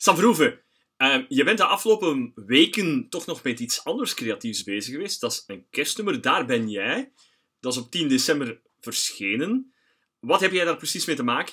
Sam Verhoeven, je bent de afgelopen weken toch nog met iets anders creatiefs bezig geweest. Dat is een kerstnummer, Daar ben jij. Dat is op 10 december verschenen. Wat heb jij daar precies mee te maken?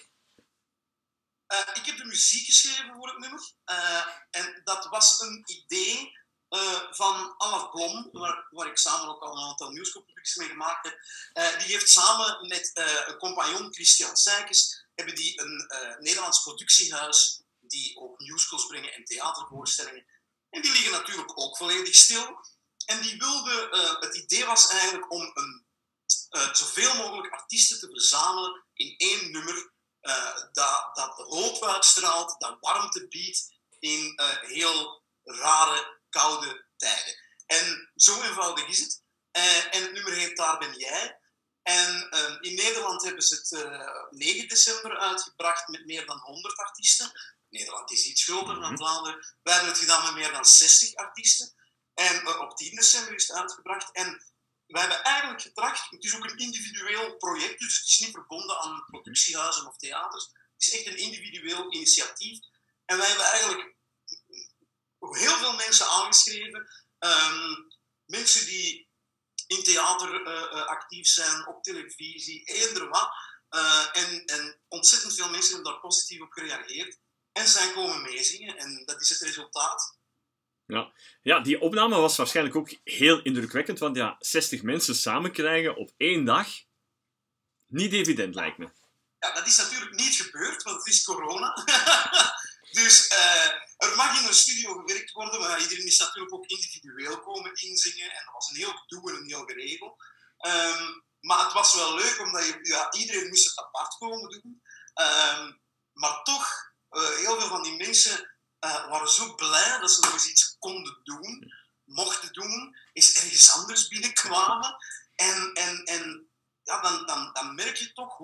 Ik heb de muziek geschreven voor het nummer. En dat was een idee van Alaf Blom, waar ik samen ook al een aantal musicalproducties mee gemaakt heb. Die heeft samen met een compagnon, Christian Seykes, hebben die een Nederlands productiehuis die ook musicals brengen en theatervoorstellingen. En die liggen natuurlijk ook volledig stil. En die wilde, het idee was eigenlijk om zoveel mogelijk artiesten te verzamelen in één nummer dat hoop uitstraalt, dat warmte biedt in heel rare, koude tijden. En zo eenvoudig is het. En het nummer heet Daar ben jij. En in Nederland hebben ze het 9 december uitgebracht met meer dan 100 artiesten. Nederland is iets groter dan Vlaanderen. Wij hebben het gedaan met meer dan 60 artiesten. En op 10 december is het uitgebracht. En wij hebben eigenlijk getracht, het is ook een individueel project, dus het is niet verbonden aan productiehuizen of theaters. Het is echt een individueel initiatief. En wij hebben eigenlijk heel veel mensen aangeschreven. Mensen die in theater actief zijn, op televisie, eender wat. En ontzettend veel mensen hebben daar positief op gereageerd. En zijn komen meezingen. En dat is het resultaat. Ja, die opname was waarschijnlijk ook heel indrukwekkend, want ja, 60 mensen samen krijgen op één dag, niet evident lijkt me. Ja, dat is natuurlijk niet gebeurd, want het is corona. Dus er mag in een studio gewerkt worden, maar iedereen is natuurlijk ook individueel komen inzingen. En dat was een heel gedoe en een heel geregel. Maar het was wel leuk, omdat iedereen moest het apart komen doen. Maar toch, heel veel van die mensen waren zo blij dat ze nog eens iets konden doen, mochten doen, eens ergens anders binnenkwamen. En ja, dan merk je toch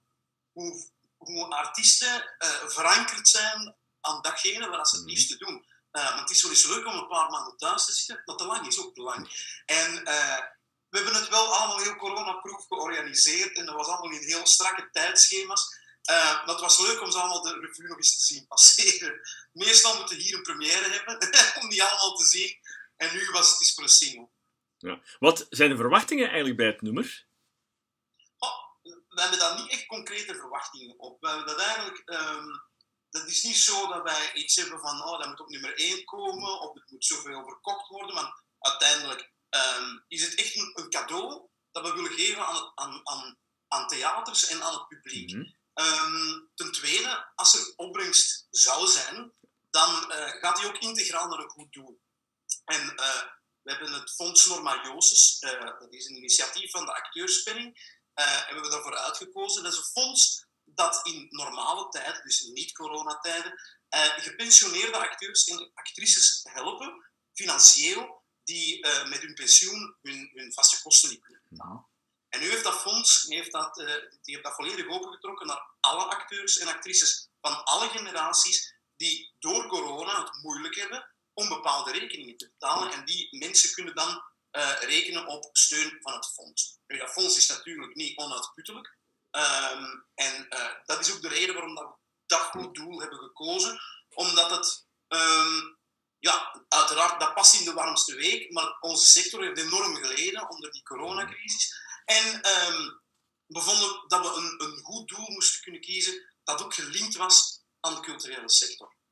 hoe artiesten verankerd zijn aan datgene waar ze het liefste doen. Want het is wel eens leuk om een paar maanden thuis te zitten, maar te lang is ook te lang. En we hebben het wel allemaal heel coronaproof georganiseerd en dat was allemaal in heel strakke tijdschema's. Maar het was leuk om ze allemaal de revue nog eens te zien passeren. Meestal moeten we hier een première hebben om die allemaal te zien. En nu was het eens voor een single. Ja. Wat zijn de verwachtingen eigenlijk bij het nummer? We hebben daar niet echt concrete verwachtingen op. We hebben dat eigenlijk... dat is niet zo dat wij iets hebben van dat moet op nummer 1 komen of het moet zoveel verkocht worden. Maar uiteindelijk is het echt een cadeau dat we willen geven aan theaters en aan het publiek. Ten tweede, als er opbrengst zou zijn, dan gaat die ook integraal naar een goed doel. En we hebben het Fonds Norma Joosses, dat is een initiatief van de acteurspenning, hebben we daarvoor uitgekozen. Dat is een fonds dat in normale tijden, dus niet coronatijden, gepensioneerde acteurs en actrices helpen, financieel, die met hun pensioen hun vaste kosten niet kunnen betalen. En nu heeft dat fonds die heeft dat volledig opengetrokken naar alle acteurs en actrices van alle generaties die door corona het moeilijk hebben om bepaalde rekeningen te betalen. En die mensen kunnen dan rekenen op steun van het fonds. Nu, dat fonds is natuurlijk niet onuitputtelijk. En dat is ook de reden waarom we dat goed doel hebben gekozen. Omdat het... uiteraard, dat past in de warmste week, maar onze sector heeft enorm geleden onder die coronacrisis. En we vonden dat we een goed doel moesten kunnen kiezen dat ook gelinkt was aan de culturele sector.